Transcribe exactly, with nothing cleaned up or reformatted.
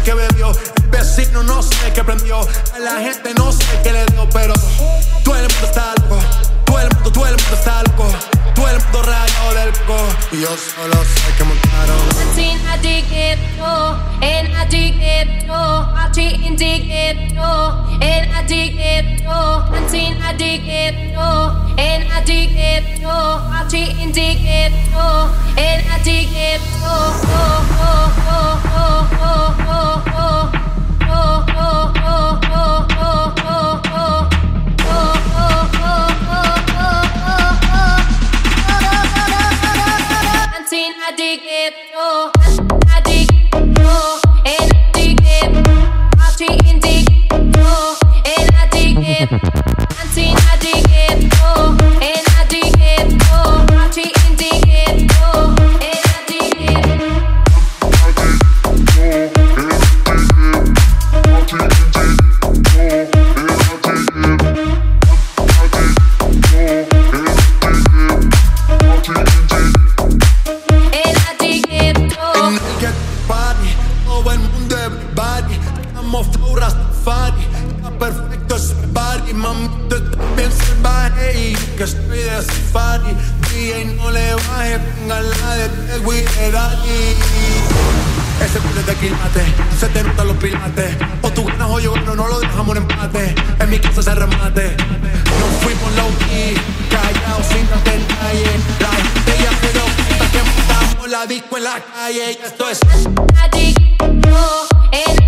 que bebió. El vecino no sé qué prendió. A la gente no sé qué le dio, pero todo el mundo está loco. Todo el mundo, todo el mundo está loco. Todo el mundo rayado del coco. Y yo solo sé que montaron. I've seen I did get no, and I did get no. I cheating did get no, and I did get no. I've seen I did get no, and I did get no. I cheating did get no, and I did get no. Oh oh oh oh oh oh oh oh oh oh oh oh oh oh. I dig it, oh, I dig it, oh, and I dig it. I'll treat and dig it, oh, and I dig it. Unseen, I dig it, oh, and I dig it, oh. I'll treat and dig it, oh, and I dig it. Flow Rastafari, está perfecto ese body. Mami, tú estás bien salvaje y que estoy de safari. D J no le baje, ponga la de Tego y de Daddy. Ese culo es de quilate, se te notan los pilates. O tú ganas o yo gano, no lo dejamos en empate. En mi casa se remate. Nos fuimos low key, callados sin dar detalles. La gente ya se dio cuenta que montamos la disco en la calle. Y esto es I dig it, oh, and